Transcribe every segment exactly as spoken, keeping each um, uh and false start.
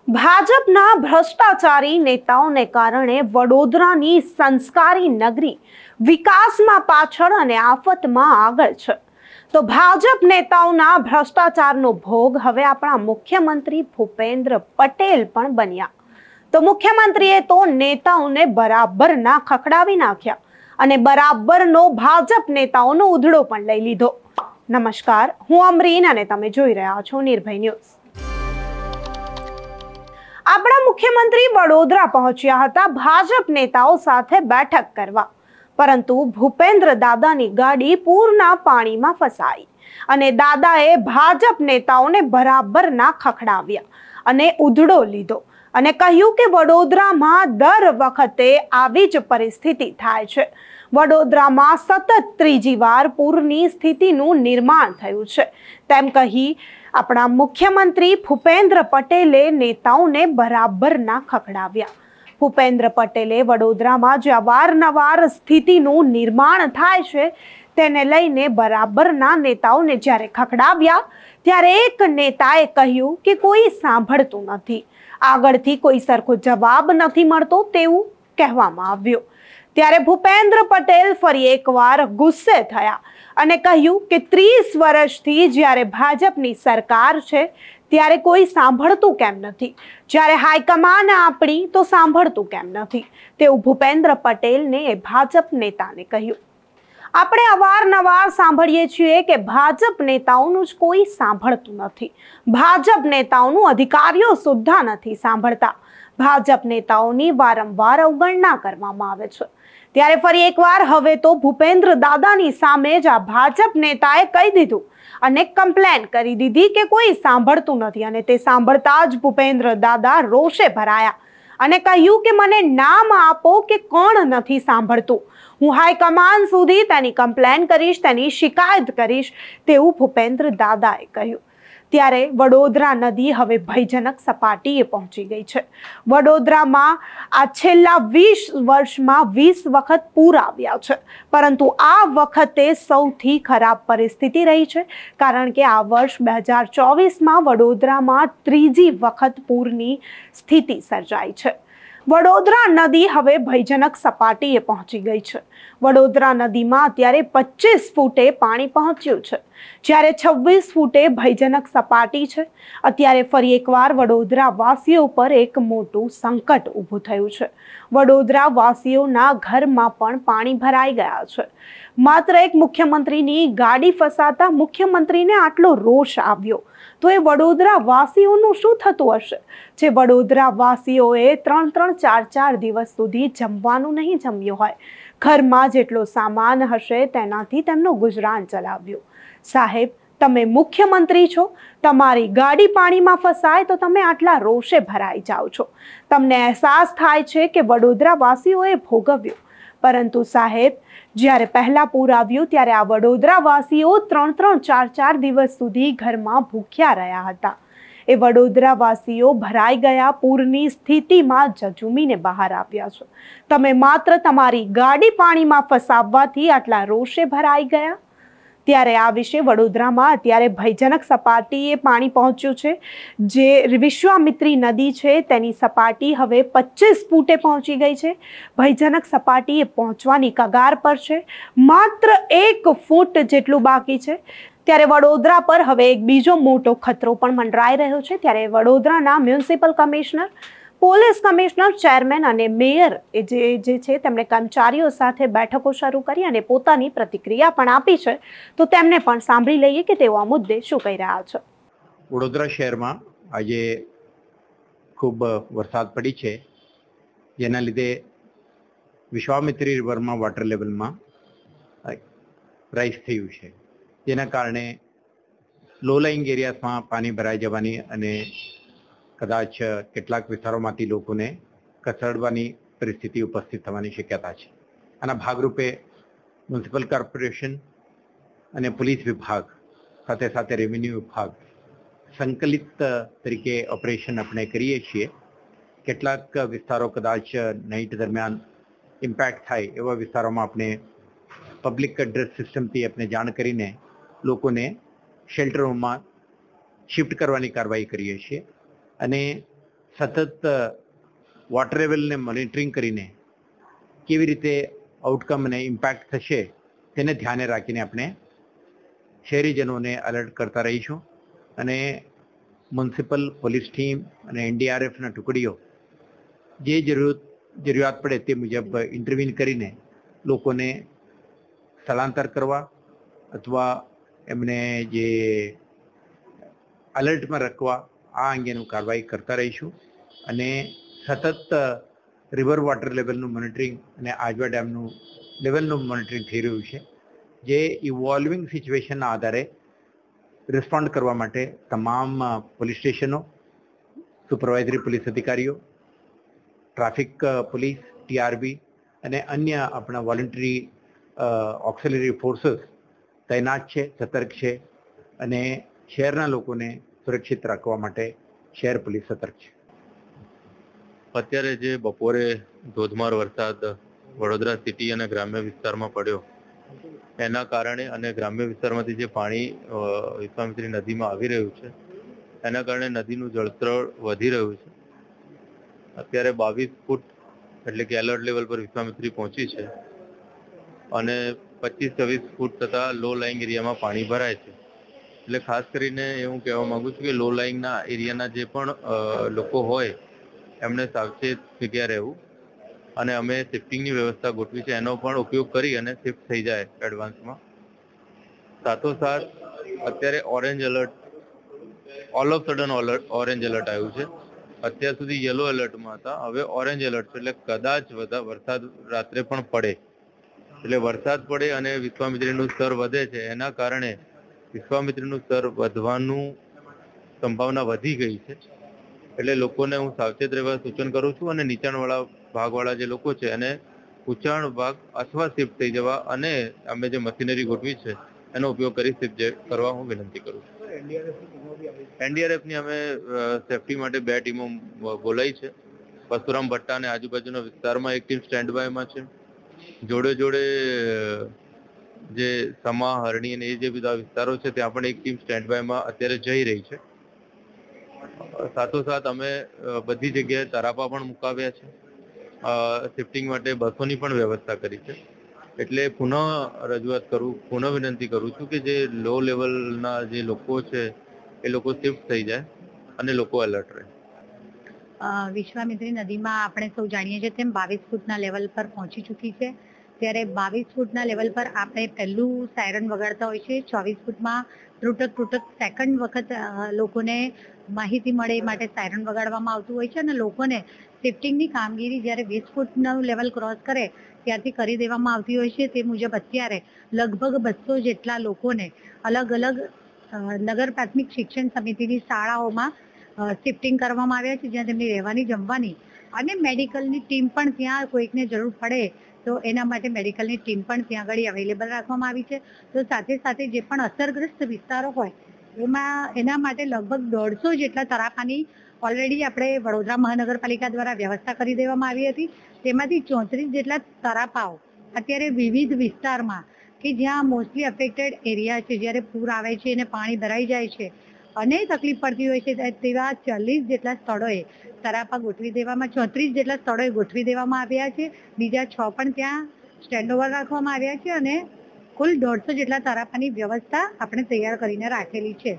ભાજપના ભ્રષ્ટાચારી નેતાઓને કારણે વડોદરાની સંસ્કારી નગરી વિકાસમાં પાછળ અને આફતમાં આગળ છે. તો ભાજપ નેતાઓના ભ્રષ્ટાચારનો ભોગ હવે આપણા મુખ્યમંત્રી ભૂપેન્દ્ર પટેલ પણ બન્યા. તો મુખ્યમંત્રીએ તો નેતાઓને બરાબર ના ખખડાવી નાખ્યા અને બરાબરનો ભાજપ નેતાઓનો ઉધડો પણ લઈ લીધો. નમસ્કાર, હું અમરીન અને તમે જોઈ રહ્યા છો નિર્ભય ન્યૂઝ. આપણા મુખ્યમંત્રી વડોદરા પહોંચ્યા હતા ભાજપ નેતાઓ સાથે બેઠક કરવા, પરંતુ ભૂપેન્દ્ર દાદાની ગાડી પૂરના પાણીમાં ફસાઈ અને દાદાએ ભાજપ નેતાઓને બરાબર ના ખખડાવ્યા અને ઉધડો લીધો અને કહ્યું કે વડોદરામાં દર વખતે આવી જ પરિસ્થિતિ થાય છે. વડોદરામાં સતત ત્રીજી વાર પૂરની સ્થિતિનું નિર્માણ થયું છે તેમ કહી આપણા મુખ્યમંત્રી ભૂપેન્દ્ર પટેલે નેતાઓને બરાબર ના ખખડાવ્યા. ભૂપેન્દ્ર પટેલે વડોદરામાં જે અવારનવાર સ્થિતિનું નિર્માણ થાય છે તેને લઈને બરાબરના નેતાઓને જ્યારે ખખડાવ્યા ત્યારે એક નેતાએ કહ્યું કે કોઈ સાંભળતું નથી, આગળથી કોઈ સરખો જવાબ નથી મળતો તેવું કહેવામાં આવ્યું. ત્યારે ભૂપેન્દ્ર પટેલ ફરી એકવાર ગુસ્સે થયા અને કહ્યું કે ત્રીસ વર્ષથી જ્યારે ભાજપની સરકાર છે ત્યારે કોઈ સાંભળતું કેમ નથી, જ્યારે હાઈકમાન્ડ આપણી તો સાંભળતું કેમ નથી તેવું ભૂપેન્દ્ર પટેલને ભાજપ નેતાને કહ્યું. આપણે અવારનવાર સાંભળીએ છીએ કે ભાજપ નેતાઓનું જ કોઈ સાંભળતું નથી, ભાજપ લાઓનું અધિકારીઓ સુદ્ધા નથી સાંભળતા, ભાજપ નેતાઓની વારંવાર અવગણના કરવામાં આવે છે. ત્યારે ફરી એકવાર હવે તો ભૂપેન્દ્ર દાદાની સામે જ આ ભાજપ નેતાએ કહી દીધું અને કમ્પ્લેન કરી દીધી કે કોઈ સાંભળતું નથી અને તે સાંભળતા જ ભૂપેન્દ્ર દાદા રોષે ભરાયા અને કહ્યું કે મને નામ આપો કે કોણ નથી સાંભળતું, હું હાઈકમાન્ડ સુધી તેની કમ્પ્લેન કરીશ, તેની શિકાયત કરીશ તેવું ભૂપેન્દ્ર દાદાએ કહ્યું. ત્યારે વડોદરા નદી હવે ભયજનક સપાટીએ પહોંચી ગઈ છે. વડોદરામાં આ છેલ્લા વીસ વર્ષમાં વીસ વખત પૂર આવ્યા છે, પરંતુ આ વખતે સૌથી ખરાબ પરિસ્થિતિ રહી છે, કારણ કે આ વર્ષ બે હજાર ચોવીસમાં વડોદરામાં ત્રીજી વખત પૂરની સ્થિતિ સર્જાઈ છે. વડોદરા નદી હવે ભયજનક સપાટીએ પહોંચી ગઈ છે. વડોદરા નદીમાં અત્યારે પચીસ ફૂટે પાણી પહોંચ્યું છે, જ્યારે છવ્વીસ ફૂટે ભયજનક સપાટી છે. અત્યારે ફરી એકવાર વડોદરા વાસીઓ પર એક મોટું સંકટ ઊભું થયું છે. વડોદરા વાસીઓના ઘરમાં પણ પાણી ભરાઈ ગયા છે. માત્ર એક મુખ્યમંત્રીની ગાડી ફસાતા મુખ્યમંત્રીને આટલો રોષ આવ્યો તો એ વડોદરા વાસીઓનું શું થતું હશે, જે વડોદરા વાસીઓએ ત્રણ ત્રણ ચાર ચાર દિવસ સુધી જમવાનું નહીં જમ્યું હોય, ઘરમાં જેટલો સામાન હશે તેનાથી તેમનું ગુજરાન ચલાવ્યું. સાહેબ, તમે મુખ્યમંત્રી છો, તમારી ગાડી પાણીમાં ફસાય તો તમે આટલા રોષે ભરાઈ જાઓ છો. તમને અહેસાસ થાય છે કે વડોદરા વાસીઓએ ભોગવ્યું, પરંતુ સાહેબ, જ્યારે પહેલા પૂર આવ્યું ત્યારે આ વડોદરા વાસીઓ ત્રણ ત્રણ ચાર ચાર દિવસ સુધી ઘરમાં ભૂખ્યા રહ્યા હતા. એ વડોદરા વાસીઓ ભરાઈ ગયા પૂરની સ્થિતિમાં ઝઝૂમીને બહાર આવ્યા છે. તમે માત્ર તમારી ગાડી પાણીમાં ફસાવવાથી આટલા રોષે ભરાઈ ગયા. ત્યારે આ વિશે વડોદરામાં અત્યારે ભયજનક સપાટીએ પાણી પહોંચ્યું છે. જે વિશ્વામિત્રી નદી છે તેની સપાટી હવે પચીસ ફૂટે પહોંચી ગઈ છે. ભયજનક સપાટીએ પહોંચવાની કગાર પર છે, માત્ર એક ફૂટ જેટલું બાકી છે. ત્યારે વડોદરા પર હવે એક બીજો મોટો ખતરો પણ મંડરાઈ રહ્યો છે. ત્યારે વડોદરાના municipal commissioner, police commissioner, chairman અને મેયર એ જે જે છે તેમણે કર્મચારીઓ સાથે બેઠકો શરૂ કરી અને પોતાની પ્રતિક્રિયા પણ આપી છે. તો તેમને પણ સાંભળી લઈએ કે તેઓ આ મુદ્દે શું કહી રહ્યા છે. વડોદરા શહેરમાં આજે ખૂબ વરસાદ પડી છે, જેના લીધે વિશ્વામિત્રી રિવરમાં વોટર લેવલમાં રાઇઝ થયું છે, જેના કારણે લો લાઇંગ એરિયાસમાં પાણી ભરાઈ જવાની અને કદાચ કેટલાક વિસ્તારોમાંથી લોકોને ખસેડવાની પરિસ્થિતિ ઉપસ્થિત થવાની શક્યતા છે. આના ભાગરૂપે મ્યુનિસિપલ કોર્પોરેશન અને પોલીસ વિભાગ સાથે સાથે રેવન્યુ વિભાગ સંકલિત તરીકે ઓપરેશન આપણે કરીએ છીએ. કેટલાક વિસ્તારો કદાચ નાઇટ દરમિયાન ઇમ્પેક્ટ થાય એવા વિસ્તારોમાં આપણે પબ્લિક એડ્રેસ સિસ્ટમથી આપણે જાણ કરીને લોકોને શેલ્ટરોમાં શિફ્ટ કરવાની કાર્યવાહી કરીએ છીએ અને સતત વોટર લેવલને મોનિટરિંગ કરીને કેવી રીતે આઉટકમ અને ઇમ્પેક્ટ થશે તેને ધ્યાને રાખીને આપણે શહેરીજનોને એલર્ટ કરતા રહીશું અને મ્યુનિસિપલ પોલીસ ટીમ અને એનડીઆરએફના ટુકડીઓ જે જરૂરત જરૂરિયાત પડે તે મુજબ ઇન્ટરવીન કરીને લોકોને સ્થળાંતર કરવા અથવા એમને જે એલર્ટમાં રાખવા આ અંગેનું કાર્યવાહી કરતા રહીશું અને સતત રિવર વોટર લેવલનું મોનિટરિંગ અને આજવા ડેમનું લેવલનું મોનિટરિંગ થઈ રહ્યું છે, જે ઇવોલ્વિંગ સિચ્યુએશનના આધારે રિસ્પોન્ડ કરવા માટે તમામ પોલીસ સ્ટેશનો, સુપરવાઇઝરી પોલીસ અધિકારીઓ, ટ્રાફિક પોલીસ, ટીઆરબી અને અન્ય આપણા વોલન્ટરી ઓક્સિલરી ફોર્સીસ તૈનાત છે, સતર્ક છે અને શહેરના લોકોને સુરક્ષિત રાખવા માટે શહેર પોલીસ સતર્ક છે. અત્યારે જે બપોરે ધોધમાર વરસાદ વડોદરા સિટી અને ગ્રામ્ય વિસ્તારમાં પડ્યો એના કારણે અને ગ્રામ્ય વિસ્તારમાંથી જે પાણી વિશ્વામિત્રી નદીમાં આવી રહ્યું છે એના કારણે નદીનું જળસ્તર વધી રહ્યું છે. અત્યારે બાવીસ ફૂટ એટલે કે એલર્ટ લેવલ પર વિશ્વામિત્રી પહોંચી છે અને પચીસ છવ્વીસ ફૂટ થતા લો લાઇંગ એરિયામાં પાણી ભરાય છે. એટલે ખાસ કરીને હું કહેવા માંગુ છું કે લો લાઇંગના એરિયાના જે પણ લોકો હોય એમને સાવચેત જગ્યા રહેવું અને અમે શિફ્ટિંગની વ્યવસ્થા ગોઠવી છે એનો પણ ઉપયોગ કરી અને શિફ્ટ થઈ જાય એડવાન્સમાં. સાથોસાથ અત્યારે orange alert all of sudden orange alert આવ્યું છે. અત્યાર સુધી યલો એલર્ટમાં હતા, હવે ઓરેન્જ એલર્ટ છે. એટલે કદાચ વધા વરસાદ રાત્રે પણ પડે, એટલે વરસાદ પડે અને વિશ્વામિત્રીનું સ્તર વધે છે એના કારણે વિશ્વામિત્રીનું સ્તર વધવાનું સંભાવના વધી ગઈ છે. એટલે લોકોને હું સાવચેત રહેવા સૂચન કરું છું અને નીચાણવાળા ભાગવાળા જે લોકો છે એને ઊંચાણ ભાગ અથવા શિફ્ટ થઈ જવા અને અમે જે મશીનરી ગોઠવી છે એનો ઉપયોગ કરી શિફ્ટ કરવા હું વિનંતી કરું છું. એનડીઆરએફની અમે સેફટી માટે બે ટીમો બોલાવી છે. પરશુરામ ભટ્ટા અને આજુબાજુના વિસ્તારમાં એક ટીમ સ્ટેન્ડ બાયમાં છે. જોડે જોડે જે સમા, હરણી અને એ જે બધા વિસ્તારો છે ત્યાં પણ એક ટીમ સ્ટેન્ડ બાયમાં અત્યારે જઈ રહી છે. સાથોસાથ અમે બધી જગ્યાએ તરાપા પણ મુકાવ્યા છે. શિફ્ટિંગ માટે બસોની પણ વ્યવસ્થા કરી છે. એટલે પુનઃ રજૂઆત કરું પુનઃ વિનંતી કરું છું કે જે લો લેવલના જે લોકો છે એ લોકો શિફ્ટ થઈ જાય અને લોકો એલર્ટ રહે. વિશ્વામિત્રી નદીમાં આપણે સૌ જાણીએ છીએ તેમ બાવીસ ફૂટના લેવલ પર પહોંચી ચૂકી છે. ત્યારે બાવીસ ફૂટના લેવલ પર આપણે પહેલું સાયરન વગાડતા હોય છે. ચોવીસ ફૂટમાં તૂટક તૂટક સેકન્ડ વખત લોકોને માહિતી મળે એ માટે સાયરન વગાડવામાં આવતું હોય છે અને લોકોને શિફ્ટિંગની કામગીરી જ્યારે વીસ ફૂટનું લેવલ ક્રોસ કરે ત્યારથી કરી દેવામાં આવતી હોય છે. તે મુજબ અત્યારે લગભગ બસો જેટલા લોકોને અલગ અલગ નગર પ્રાથમિક શિક્ષણ સમિતિની શાળાઓમાં શિફ્ટિંગ કરવામાં આવ્યા છે, જ્યાં તેમની રહેવાની, જમવાની અને મેડિકલની ટીમ પણ ત્યાં કોઈકને જરૂર પડે તો એના માટે મેડિકલની ટીમ પણ ત્યાં આગળ અવેલેબલ રાખવામાં આવી છે. તો સાથે સાથે જે પણ અસરગ્રસ્ત વિસ્તારો હોય એમાં એના માટે લગભગ દોઢસો જેટલા તરાપાની ઓલરેડી આપણે વડોદરા મહાનગરપાલિકા દ્વારા વ્યવસ્થા કરી દેવામાં આવી હતી. તેમાંથી ચોત્રીસ જેટલા તરાપાઓ અત્યારે વિવિધ વિસ્તારમાં કે જ્યાં મોસ્ટલી અફેક્ટેડ એરિયા છે, જ્યારે પૂર આવે છે અને પાણી ભરાઈ જાય છે અને તકલીફ પડતી હોય છે તેવા ચાલીસ જેટલા સ્થળોએ તરાપા ગોઠવી દેવામાં ચોત્રીસ જેટલા સ્થળોએ ગોઠવી દેવામાં આવ્યા છે. બીજા છ પણ ત્યાં સ્ટેન્ડ ઓવર રાખવામાં આવ્યા છે અને કુલ દોઢસો જેટલા તરાપાની વ્યવસ્થા આપણે તૈયાર કરીને રાખેલી છે.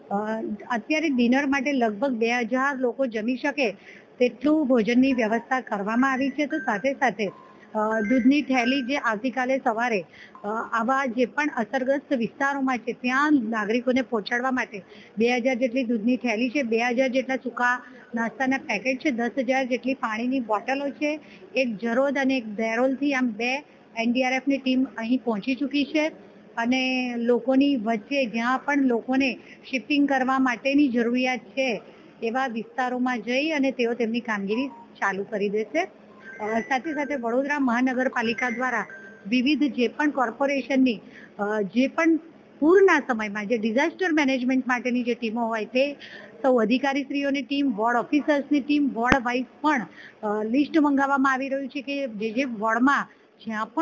અત્યારે ડિનર માટે લગભગ બે હજાર લોકો જમી શકે તેટલું ભોજનની વ્યવસ્થા કરવામાં આવી છે. તો સાથે સાથે દૂધની થેલી જે આવતીકાલે સવારે આવા જે પણ અસરગ્રસ્ત વિસ્તારોમાં છે ત્યાં નાગરિકોને પહોંચાડવા માટે બે હજાર જેટલી દૂધની થેલી છે, બે હજાર જેટલા સૂકા નાસ્તાના પેકેટ છે, દસ હજાર જેટલી પાણીની બોટલો છે, એક જરોદ અને એક દેરોલથી આમ બે એનડીઆરએફની ટીમ અહીં પહોંચી ચૂકી છે અને લોકોની વચ્ચે જ્યાં પણ લોકોને શિફ્ટિંગ કરવા માટેની જરૂરિયાત છે એવા વિસ્તારોમાં જઈ અને તેઓ તેમની કામગીરી ચાલુ કરી દેશે. સાથે સાથે વડોદરા મહાનગરપાલિકા દ્વારા વિવિધ જે પણ કોર્પોરેશનની જે પણ પૂરના સમયમાં જે ડિઝાસ્ટર મેનેજમેન્ટ માટેની જે ટીમો હોય તે સૌ અધિકારીશ્રીઓની ટીમ, વોર્ડ ઓફિસર્સની ટીમ, વોર્ડ વાઇઝ પણ લિસ્ટ મંગાવવામાં આવી રહ્યું છે કે જે જે વોર્ડમાં જ્યાં પણ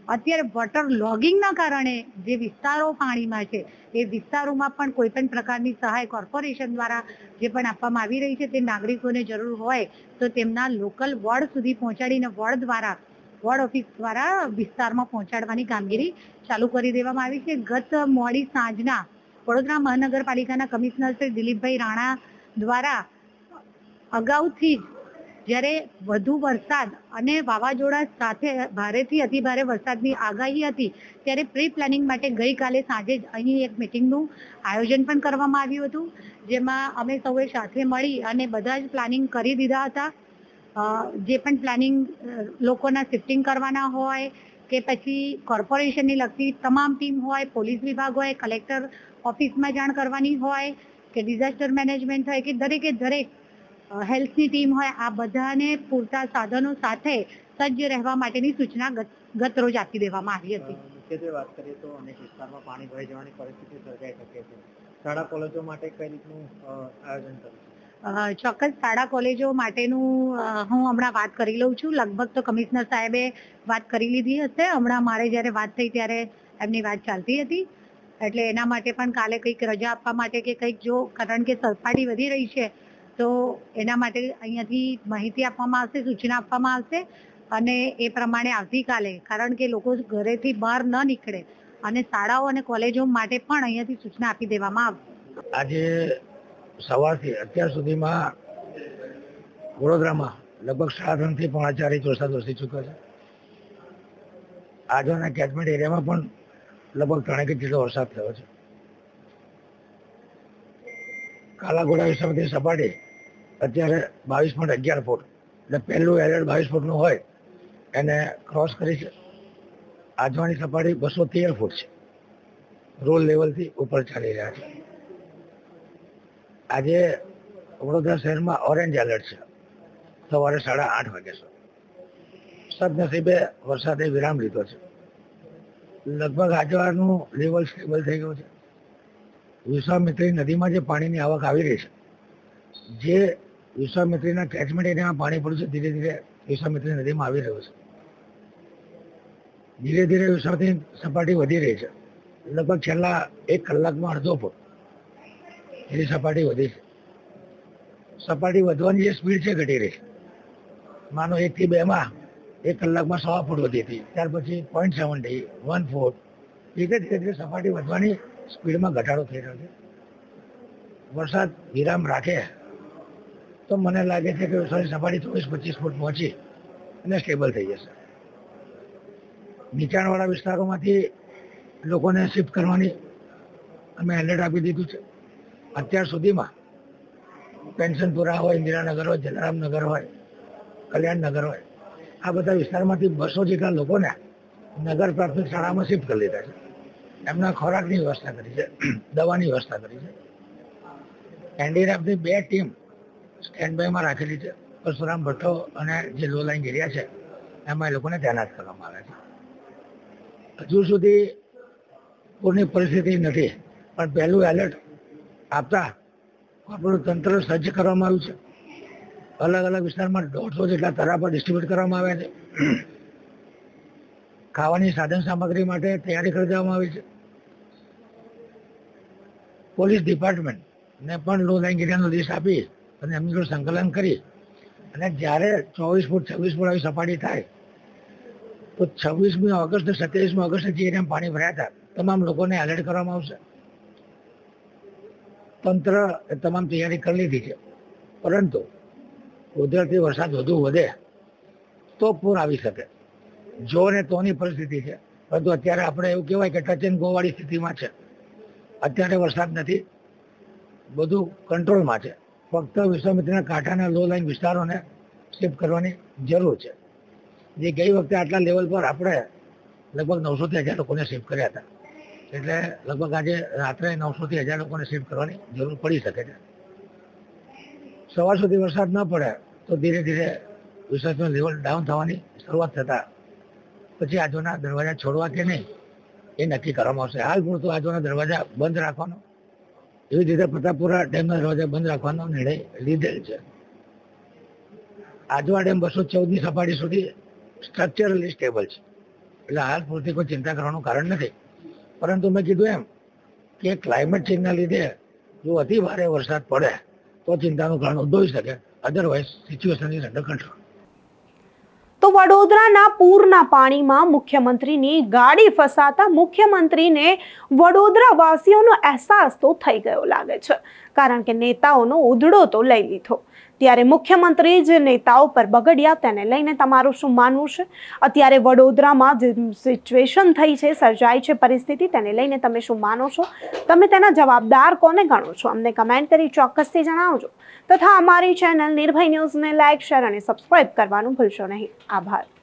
અત્યારે વોટર લોગિંગના કારણે જે વિસ્તારો પાણીમાં છે એ વિસ્તારોમાં પણ કોઈ પણ પ્રકારની સહાય કોર્પોરેશન દ્વારા જે પણ આપવામાં આવી રહી છે તે નાગરિકોને જરૂર હોય તો તેમના લોકલ વોર્ડ સુધી પહોંચાડીને વોર્ડ દ્વારા વોર્ડ ઓફિસ દ્વારા વિસ્તારમાં પહોંચાડવાની કામગીરી ચાલુ કરી દેવામાં આવી છે. ગત મોડી સાંજના વડોદરા મહાનગરપાલિકાના કમિશનર શ્રી દિલીપભાઈ રાણા દ્વારા અગાઉથી જ જ્યારે વધુ વરસાદ અને વાવાઝોડા સાથે ભારેથી અતિ ભારે વરસાદની આગાહી હતી ત્યારે પ્રી પ્લાનિંગ માટે ગઈકાલે સાંજે જ અહીં એક મિટિંગનું આયોજન પણ કરવામાં આવ્યું હતું, જેમાં અમે સૌએ સાથે મળી અને બધા જ પ્લાનિંગ કરી દીધા હતા. જે પણ પ્લાનિંગ લોકોના શિફ્ટિંગ કરવાના હોય કે પછી કોર્પોરેશનની લગતી તમામ ટીમ હોય, પોલીસ વિભાગ હોય, કલેક્ટર ઓફિસમાં જાણ કરવાની હોય કે ડિઝાસ્ટર મેનેજમેન્ટ હોય કે દરેકે દરેક હેલ્થની ટીમ હોય, આ બધાને પૂરતા સાધનો સાથે સજ્જ રહેવા માટેની સૂચના ગત રોજ આપી દેવામાં આવી હતી. મુખ્યત્વે વાત કરીએ તો અનેક વિસ્તારમાં પાણી ભરાઈ જવાની પરિસ્થિતિ સર્જાઈ શકે છે. શાળા કોલેજો માટે કઈ રીતનું આયોજન કર્યું? ચોક્કસ શાળા કોલેજો માટેનું હું હમણાં વાત કરી લઉં છું. લગભગ તો કમિશનર સાહેબે વાત કરી લીધી હશે. હમણાં મારે જ્યારે વાત થઈ ત્યારે એમની વાત ચાલતી હતી, એટલે એના માટે પણ કાલે કંઈક રજા આપવા માટે કે કંઈક જો કારણ કે સપાટી વધી રહી છે તો એના માટે અહીંયાથી માહિતી આપવામાં આવશે, સૂચના આપવામાં આવશે અને એ પ્રમાણે આવતીકાલે કારણ કે લોકો ઘરેથી બહાર ન નીકળે અને શાળાઓ અને કોલેજો માટે પણ અહીંયાથી સૂચના આપી દેવામાં આવશે. આજે સવારથી અત્યાર સુધીમાં વડોદરામાં લગભગ સાડા ત્રણથી પોણા ચાર ઇંચ વરસાદ વરસી ચૂક્યો છે. આજના કેચમેન્ટ એરિયામાં પણ લગભગ ત્રણેક ઇંચ જેટલો વરસાદ થયો છે. કાલાઘોડા વિસ્તારમાંથી સપાટી અત્યારે બાવીસ પોઈન્ટ અગિયાર ફૂટ એટલે પહેલું એલર્ટ બાવીસ ફૂટનું હોય એને ક્રોસ કરી છે. આજવાની સપાટી બસો તેર ફૂટ છે. રોલ લેવલથી ઉપર ચાલી રહ્યા છે. આજે વડોદરા શહેરમાં ઓરેન્જ એલર્ટ છે સવારે સાડા આઠ વાગ્યા સુધી. સદનસીબે વરસાદે વિરામ લીધો છે. લગભગ આજવાનું લેવલ સ્ટેબલ થઈ ગયું છે. વિશ્વામિત્રી નદીમાં જે પાણીની આવક આવી રહી છે, જે વિશ્વામિત્રીના કેચમેન્ટ એરિયામાં પાણી પડ્યું છે, ધીરે ધીરે વિશ્વામિત્રી નદીમાં આવી રહ્યું છે. ધીરે ધીરે વિશ્વામિત્રી સપાટી વધી રહી છે. લગભગ છેલ્લા એક કલાકમાં અડધો ફૂટ એની સપાટી વધી છે. સપાટી વધવાની જે સ્પીડ છે ઘટી રહી છે. માનો એકથી બેમાં એક કલાકમાં સવા ફૂટ વધી હતી, ત્યાર પછી પોઈન્ટ સેવન્ટી વન ફૂટ ધીરે ધીરે ધીરે સપાટી વધવાની સ્પીડમાં ઘટાડો થઈ રહ્યો છે. વરસાદ વિરામ રાખે તો મને લાગે છે કે વરસાદની સપાટી ચોવીસ પચીસ ફૂટ પહોંચી અને સ્ટેબલ થઈ જશે. નીચાણવાળા વિસ્તારોમાંથી લોકોને શિફ્ટ કરવાની અમે એલર્ટ આપી દીધું છે. અત્યાર સુધીમાં પેન્શનપુરા હોય, ઇન્દિરાનગર હોય, જલારામનગર હોય, કલ્યાણનગર હોય, આ બધા વિસ્તારમાંથી બસો જેટલા લોકોને નગર પ્રાથમિક શાળામાં શિફ્ટ કરી લીધા છે. એમના ખોરાકની વ્યવસ્થા કરી છે, દવાની વ્યવસ્થા કરી છે. એનડીઆરએફની બે ટીમ સ્ટેન્ડ બાયમાં રાખેલી છે. પરશુરામ ભઠ્ઠો અને જે લો લાઈન એરિયા છે એમાં એ લોકોને તૈનાત કરવામાં આવે છે. હજુ સુધી પૂરની પરિસ્થિતિ નથી, પણ પહેલું એલર્ટ આપતા આપણું તંત્ર સજ્જ કરવામાં આવ્યું છે. અલગ અલગ વિસ્તારમાં દોઢસો જેટલા તરા પર ડિસ્ટ્રીબ્યુટ કરવામાં આવ્યા છે. ખાવાની સાધન સામગ્રી માટે તૈયારી કરી દેવામાં આવી છે. પોલીસ ડિપાર્ટમેન્ટને પણ લો લાઈન એરિયાનો લિસ્ટ આપી અને એમની જોડે સંકલન કરી અને જ્યારે ચોવીસ ફૂટ છવ્વીસ ફૂટ આવી સપાટી થાય તો છવ્વીસમી ઓગસ્ટ ને સત્યાવીસમી ઓગસ્ટે જે એરિયામાં પાણી ભરાયા હતા તમામ લોકોને એલર્ટ કરવામાં આવશે. તંત્ર તમામ તૈયારી કરી લીધી છે, પરંતુ કુદરતી વરસાદ વધુ વધે તો પૂર આવી શકે. જો ને તોની પરિસ્થિતિ છે, પરંતુ અત્યારે આપણે એવું કહેવાય કે ટચ એન્ડ ગો વાળી સ્થિતિમાં છે. અત્યારે વરસાદ નથી, બધું કંટ્રોલમાં છે. ફક્ત વિશ્વામિત્રીના કાંઠાના લો લાઈન વિસ્તારોને શિફ્ટ કરવાની જરૂર છે. જે ગઈ વખતે આટલા લેવલ પર આપણે લગભગ નવસોથી હજાર લોકોને શિફ્ટ કર્યા હતા, એટલે લગભગ આજે રાત્રે નવસોથી હજાર લોકોને શિફ્ટ કરવાની જરૂર પડી શકે છે. સવાર સુધી વરસાદ ન પડે તો ધીરે ધીરે વિશ્વાસનું લેવલ ડાઉન થવાની શરૂઆત થતાં પછી આજુના દરવાજા છોડવા કે નહીં એ નક્કી કરવામાં આવશે. હાલ પૂરતું આજુના દરવાજા બંધ રાખવાનો, એવી રીતે પ્રતાપપુરા ડેમના દરવાજા બંધ રાખવાનો નિર્ણય લીધેલ છે. આજવા ડેમ બસો ચૌદની સપાટી સુધી સ્ટ્રક્ચરલી સ્ટેબલ છે. એટલે હાલ પૂરતી કોઈ ચિંતા કરવાનું કારણ નથી. પરંતુ મેં કીધું એમ કે ક્લાઇમેટ ચેન્જના લીધે જો અતિ ભારે વરસાદ પડે તો ચિંતાનું કારણ ઉદ્ભવી શકે, otherwise situation is under control. તો વડોદરાના પૂરના પાણીમાં મુખ્યમંત્રીની ગાડી ફસાતા મુખ્યમંત્રીને વડોદરા વાસીઓનો અહેસાસ તો થઈ ગયો લાગે છે, કારણ કે નેતાઓનો ઉધડો તો લઈ લીધો. ત્યારે મુખ્યમંત્રી જે નેતાઓ પર બગડ્યા તેને લઈને તમારું શું માનવું છે? અત્યારે વડોદરામાં જે સિચ્યુએશન થઈ છે, સર્જાઈ છે પરિસ્થિતિ, તેને લઈને તમે શું માનો છો? તમે તેના જવાબદાર કોને ગણો છો? અમને કમેન્ટ કરી ચોક્કસથી જણાવજો. તથા અમારી ચેનલ નિર્ભય ન્યૂઝને લાઇક, શેર અને સબસ્ક્રાઇબ કરવાનું ભૂલશો નહીં. આભાર.